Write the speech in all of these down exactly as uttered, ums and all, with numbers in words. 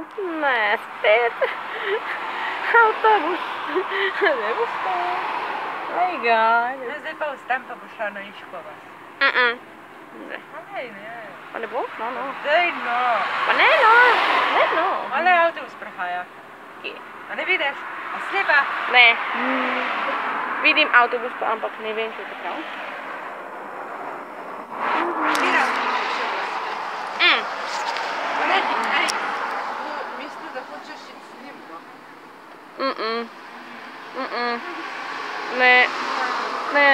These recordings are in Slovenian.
Ne, spet. Avtobus. Ne bo spal. Ajga. Zdaj pa vstem pa bo šla na Iškovas. Mm-mm. Ne. Aj, ne. Pa ne bo? No, no. Zdaj no. Pa ne, no. Ne, no. Ale avtobus prohaja. Kje? A ne vidiš? A slepa? Ne. Vidim avtobus, ampak ne vem, če je to prav. Mira. Mm. Ne, ne. Mislim, da hočeš iti s njim, no. Mm-mm. Mm-mm. Ne. Ne.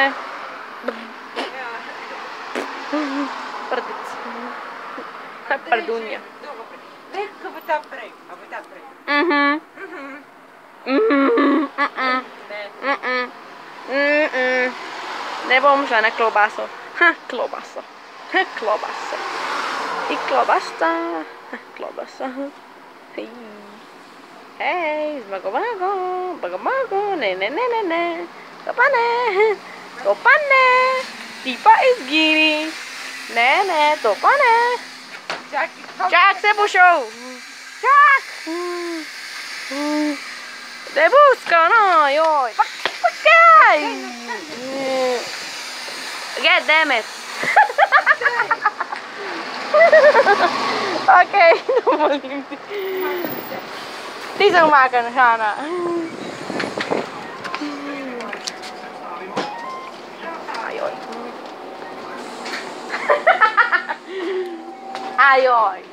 Prdec. Pardunja. Ne, ko bo ta prej. A bo ta prej. Mhm. Mhm. Mhm. Mm-mm. Ne. Mm-mm. Mm-mm. Ne bom šla na klobaso. Ha, klobaso. Ha, klobaso. I klobasa. Ha, klobasa. Hej. Hej, zmagovago. Zmagovago. Ne, ne, ne, ne, ne. To pa ne. To pa ne. Ti pa izgini. Ne, ne, to pa ne. Čak se bo šel. Čak. Ne buska, no, joj. Pakaj. God damn it. Okej, dovolim ti. Ti se umakam, Šana. Ajoj. Ajoj.